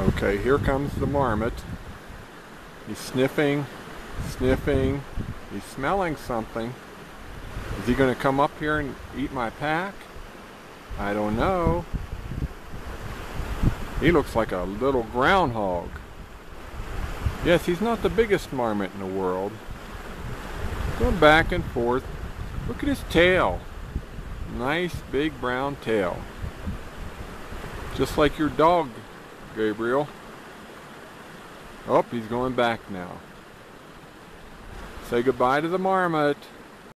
Okay, here comes the marmot. He's sniffing, sniffing. He's smelling something. Is he going to come up here and eat my pack? I don't know. He looks like a little groundhog. Yes, he's not the biggest marmot in the world. Going back and forth. Look at his tail. Nice big brown tail. Just like your dog, Gabriel. Oh, he's going back now. Say goodbye to the marmot.